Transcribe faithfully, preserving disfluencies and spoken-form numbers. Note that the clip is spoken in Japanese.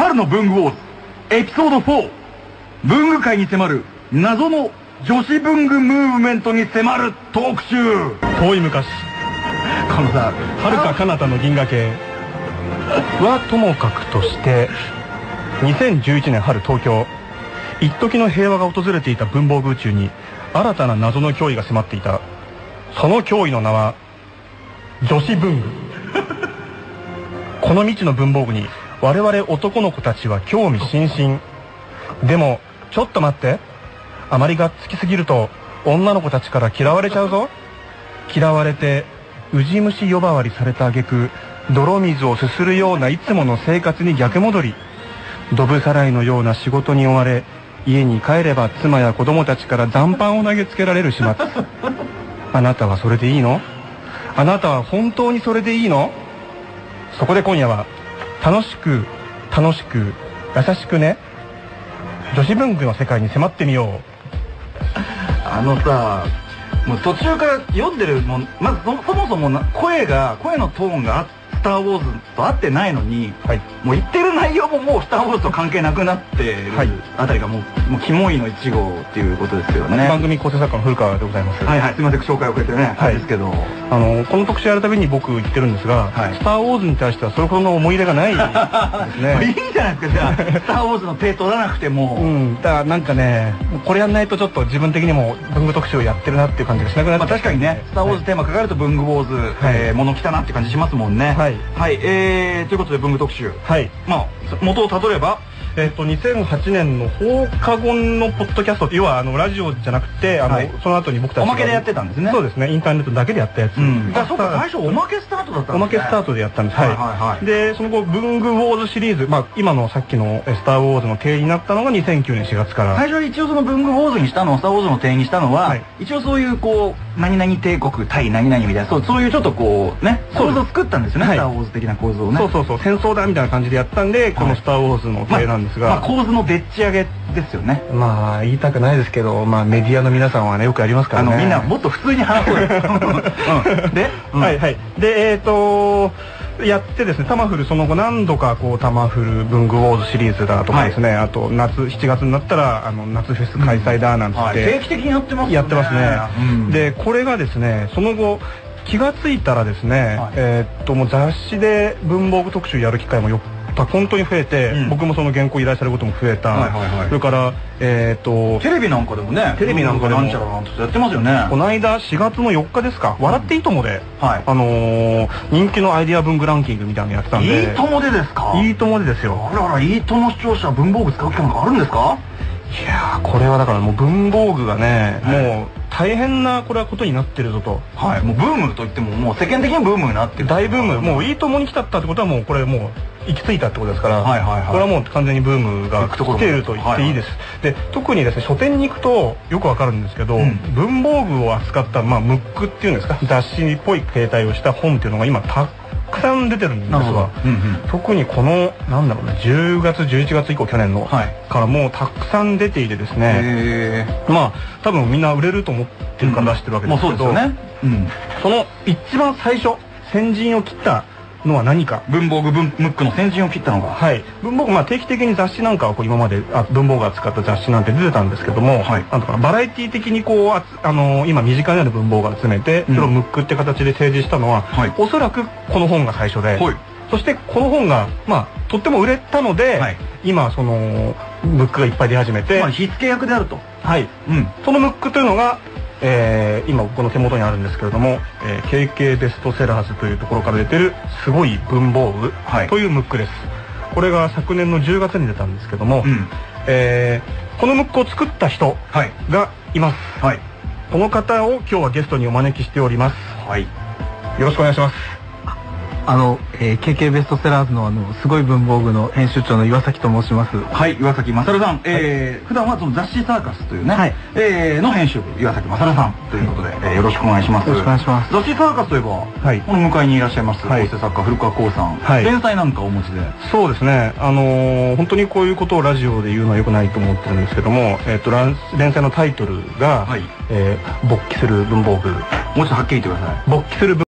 春の文具ウォーズエピソードフォー、文具界に迫る謎の女子文具ムーブメントに迫る特集。 遠い昔、 このさ、 はるか彼方の銀河系はともかくとして、にせんじゅういちねん春東京、一時の平和が訪れていた文房具宇宙に新たな謎の脅威が迫っていた。その脅威の名は女子文具。この未知の文房具に我々男の子たちは興味津々。でもちょっと待って、あまりがっつきすぎると女の子たちから嫌われちゃうぞ。嫌われてウジ虫呼ばわりされた挙句、泥水をすするようないつもの生活に逆戻り。ドブさらいのような仕事に追われ、家に帰れば妻や子供たちから残飯を投げつけられる始末。あなたはそれでいいの？あなたは本当にそれでいいの？そこで今夜は楽しく楽しく優しくね、女子文具の世界に迫ってみよう。 あのさ、もう途中から読んでるもん、まず そ, そもそもな声が声のトーンがスター・ウォーズと合ってないのに、はい、もう言ってる内容ももうスター・ウォーズと関係なくなってるあたりがもう、もうキモいのいち号っていうことですけどね。 番組構成作家の古川でございます。 はいはい、すみません、紹介をくれてね、はい、ですけど、 あのこの特集やるたびに僕言ってるんですが、はい、スター・ウォーズに対してはそれほどの思い入れがないですね。 いいじゃないですか、じゃあスター・ウォーズの手取らなくても。 うん、だからなんかね、これやんないとちょっと自分的にも文具特集をやってるなっていう感じがしなくなって、まあ、 確かにね、スター・ウォーズテーマかかると文具ウォーズ、はい、えー、物来たなって感じしますもんね。はい、はい、えーえー、ということで文具特集、はい、まあ元をたどれば、 えっとにせんはちねんの放課後のポッドキャスト、要はあのラジオじゃなくて、あの、はい、その後に僕たちおまけでやってたんですね。 そうですね、インターネットだけでやったやつ、うん、 あ、そうか、最初おまけスタートだったんですね。 おまけスタートでやったんです。はいはいはい。でその後文具ウォーズシリーズ、まあ今のさっきのスター・ウォーズの定位になったのがにせんきゅうねんしがつから。 最初一応その文具ウォーズにしたのをスター・ウォーズの定位にしたのは、はい、一応そういうこう何々帝国対何々みたいな、そうそういうちょっとこうね構造を作ったんですよね、はい、スター・ウォーズ的な構造をね。 そうそうそう、戦争だみたいな感じでやったんで、このスター・ウォーズの定なんですが、 まあ、まあ構図のでっち上げですよね。 まあ言いたくないですけど、まあメディアの皆さんはねよくやりますからね。 あのみんなもっと普通に話そうよ。うん、で、 うん、はいはい。でえっとやってですね、タマフルその後何度かこうタマフル文具ウォーズシリーズだとかですね、はい、あと夏しちがつになったらあの夏フェス開催だなんつって、うん、はい、 定期的にやってますね。 やってますね。うん、でこれがですね、その後気がついたらですね、はい、えっともう雑誌で文房具特集やる機会もよっ本当に増えて、うん、僕もその原稿依頼されることも増えた。それからえっとテレビなんかでもね、 テレビなんかでもなんちゃらなんてやってますよね。 この間しがつのよっかですか、うん、笑っていいともで、はい、あのー、人気のアイデア文具ランキングみたいなのやってたんで。 いいともでですか。 いいともでですよ。 あらあら、いいとも視聴者文房具使う機会なんかあるんですか。 いやー、これはだからもう文房具がね、はい、もう大変なこれはことになってるぞと。 はい、もうブームといってももう世間的にブームになってる。 大ブーム、もういいともに来たったってことはもうこれもう行き着いたってことですから、これはもう完全にブームが来ていると言っていいです。で特にですね、書店に行くとよくわかるんですけど、うん、文房具を扱ったまあムックっていうんですか、雑誌っぽい形態をした本っていうのが今たたくさん出てるんですが、うんうん、特にこのなんだろうね、じゅうがつじゅういちがつ以降、去年の、はい、からもうたくさん出ていてですね、まあ多分みんな売れると思ってるから出してるわけですけど、その一番最初先陣を切ったのは何か。 文房具ムックの先陣を切ったのが、 はい、文房具、まあ定期的に雑誌なんかはこう今まであ文房具を扱った雑誌なんて出てたんですけども、はい、なんとかバラエティー的にこうあ、あのー、今身近にある文房具を集めて、うん、それをムックって形で提示したのは、はい、おそらくこの本が最初で、はい、そしてこの本がまあとっても売れたので、はい、今そのムックがいっぱい出始めて、 まあ、火付け役であると。 はい、うん、そのムックというのがえー、今この手元にあるんですけれども、えー、ケーケー ベストセラーズというところから出てるすごい文房具というムックです。これが昨年のじゅうがつに出たんですけども、うん、えー、このムックを作った人がいます。はい、この方を今日はゲストにお招きしております。はい、よろしくお願いします。 あの、えー、ケーケー ベストセラーズのあのすごい文房具の編集長の岩崎と申します。 はい、岩崎勝さん、えーはい、普段はその雑誌サーカスというね、はい、えー、の編集部岩崎勝さんということで、えー、よろしくお願いします。 よろしくお願いします。 雑誌サーカスといえば、はい、この向かいにいらっしゃいます、はい、構成作家古川光さん、はい、連載なんかお持ちで。 そうですね、あのー、本当にこういうことをラジオで言うのは良くないと思ってるんですけども、えー、と連載のタイトルが、はい、えー、勃起する文房具。 もうちょっとはっきり言ってください。 勃起する文